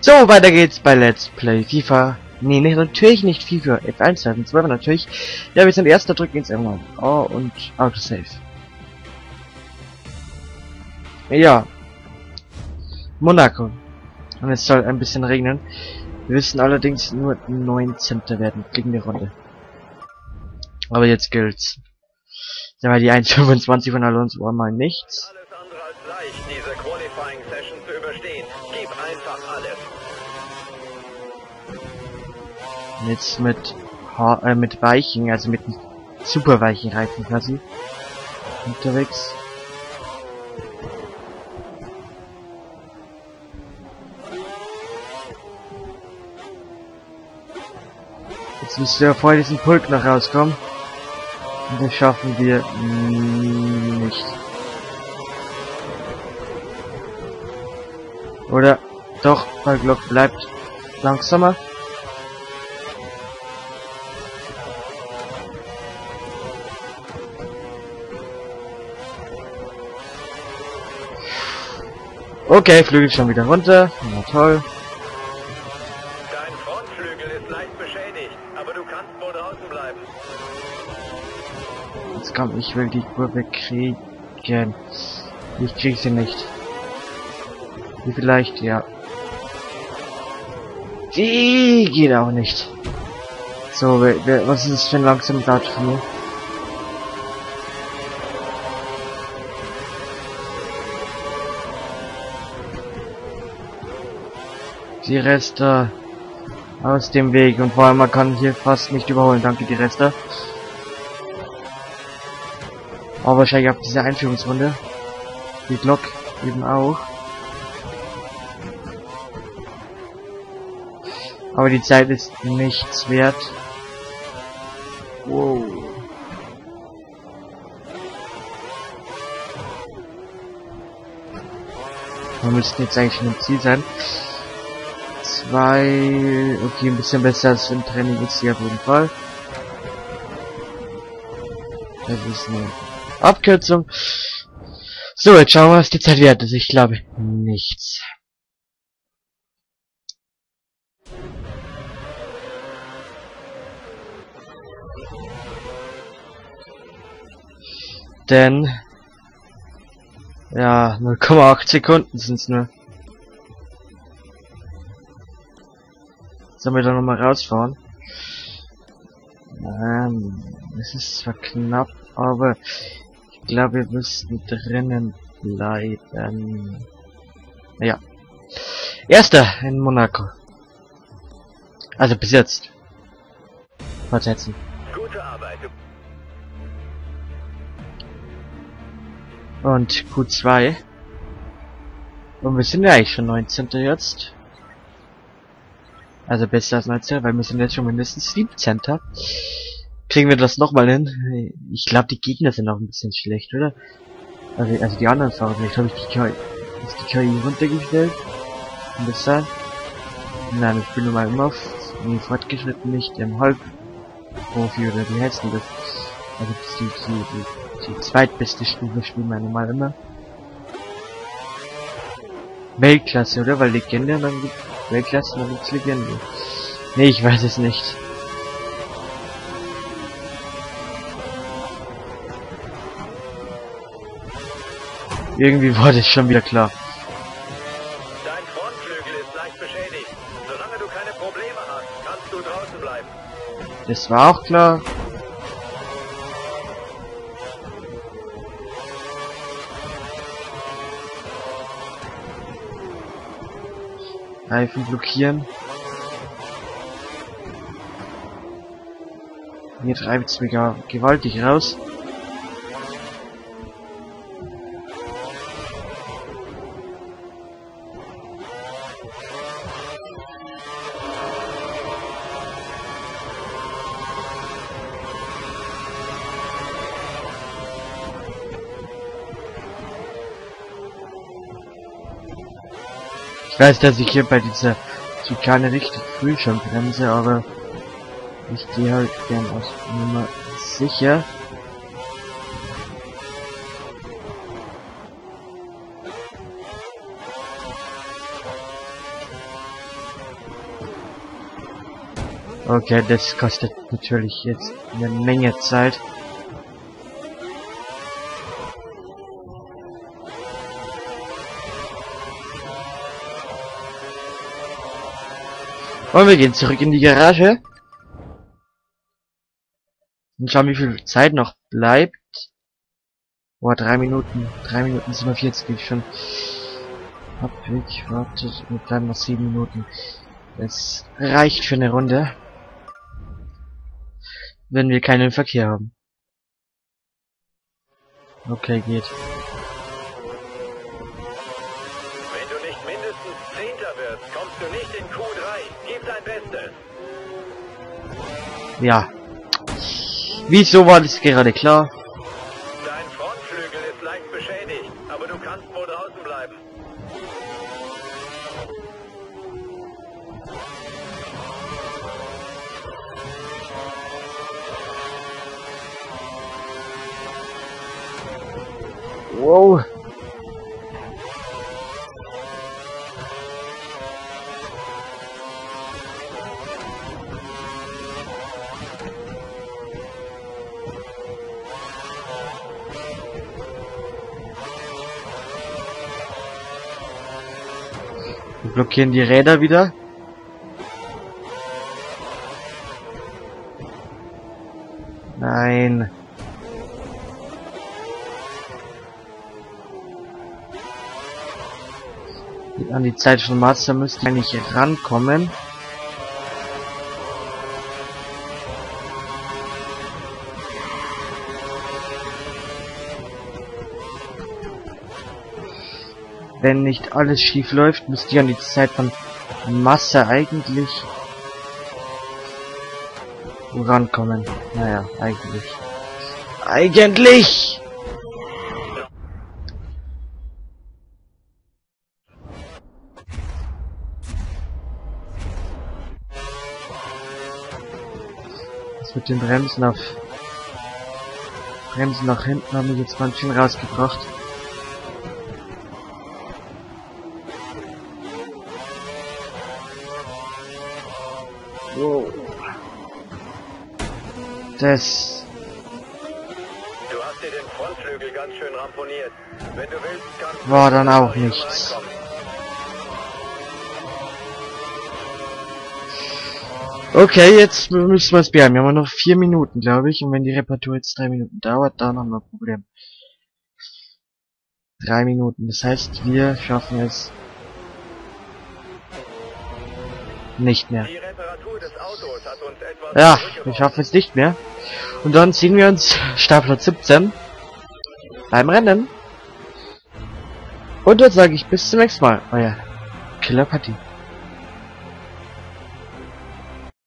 So, weiter geht's bei Let's Play FIFA. Nee, natürlich nicht FIFA F1 2012 natürlich. Ja, wir sind erster, drücken jetzt irgendwann. Oh, und Autosave. Ja. Monaco. Und es soll ein bisschen regnen. Wir wissen allerdings nur 19. werden. Kriegen die Runde. Aber jetzt gilt's. Ja, weil die 1,25 von Alonso war mal nichts. Alles andere als leicht, diese Qualifying Session zu überstehen. Gib einfach alles. Jetzt mit weichen, also mit super weichen Reifen quasi unterwegs. Jetzt müsste ja vor diesem Pulk noch rauskommen. Und das schaffen wir nicht. Oder doch, weil Glock bleibt langsamer. Okay, Flügel schon wieder runter. Na toll. Dein Frontflügel ist leicht beschädigt, aber du kannst wohl draußen bleiben. Jetzt komm, ich will die Kurve kriegen. Ich krieg sie nicht. Wie vielleicht, ja. Die geht auch nicht. So, was ist das für ein langsames Auto von mir? Die Reste aus dem Weg, und vor allem man kann hier fast nicht überholen, danke die Reste. Aber wahrscheinlich ab dieser Einführungsrunde. Die Glock eben auch. Aber die Zeit ist nichts wert. Wow. Wir müssten jetzt eigentlich schon im Ziel sein. Okay, ein bisschen besser als im Training ist hier auf jeden Fall. Das ist eine Abkürzung. So, jetzt schauen wir, was die Zeit wert ist. Ich glaube, nichts. Denn ja, 0,8 Sekunden sind's nur. Sollen wir da nochmal rausfahren? Es ist zwar knapp, aber ich glaube, wir müssten drinnen bleiben. Ja. Erster in Monaco. Also bis jetzt. Fortsetzen. Gute Arbeit. Und Q2. Und wir sind ja eigentlich schon 19. jetzt. Also besser als 19, weil wir sind jetzt schon mindestens 17. Kriegen wir das nochmal hin? Ich glaube, die Gegner sind auch ein bisschen schlecht, oder? Also die anderen Fahrer, vielleicht habe ich die KI runtergestellt. Kann das sein? Nein, ich bin mal immer auf fortgeschritten, nicht im Halbprofi oder wie heißt denn das? Also die zweitbeste Stufe spielen wir normal immer. Weltklasse, oder? Weil Legende, dann gibt Weltklasse, dann gibt's Legende. Nee, ich weiß es nicht. Irgendwie wurde es schon wieder klar. Dein Frontflügel ist leicht beschädigt. Solange du keine Probleme hast, kannst du draußen bleiben. Das war auch klar. Reifen blockieren. Hier treibt es mich gewaltig raus. Ich weiß, dass ich hier bei dieser Schikane richtig früh schon bremse, aber ich gehe halt gern aus Nummer sicher. Okay, das kostet natürlich jetzt eine Menge Zeit. Und wir gehen zurück in die Garage. Und schauen, wie viel Zeit noch bleibt. Boah, 3 Minuten. 3 Minuten 47 geht schon. Abweg, wartet. Wir bleiben noch 7 Minuten. Das reicht für eine Runde. Wenn wir keinen Verkehr haben. Okay, geht. Wenn du nicht mindestens 10. wirst, kommst du nicht in Q3. Gib dein Bestes. Ja. Wieso war das gerade klar? Dein Frontflügel ist leicht beschädigt, aber du kannst wohl draußen bleiben. Wow. Wir blockieren die Räder wieder. Nein. An die Zeit von Master müsste ich eigentlich rankommen. Wenn nicht alles schief läuft, müsste ich an die Zeit von Masse eigentlich rankommen. Naja, eigentlich. Eigentlich! Das mit den Bremsen nach hinten haben wir jetzt ganz schön rausgebracht. Wow. Das Du hast dir den Frontflügel ganz schön ramponiert. Wenn du willst, kannst du war dann auch nichts. reinkommen. Okay, jetzt müssen wir es beeilen. Wir haben noch 4 Minuten, glaube ich. Und wenn die Reparatur jetzt 3 Minuten dauert, dann haben wir ein Problem. 3 Minuten. Das heißt, wir schaffen es nicht mehr. Die Reparatur des Autos hat uns etwas Ja, wir zurückgeworfen. schaffen es nicht mehr. Und dann ziehen wir uns Startplatz 17 beim Rennen. Und dort sage ich bis zum nächsten Mal. Euer Killer Party.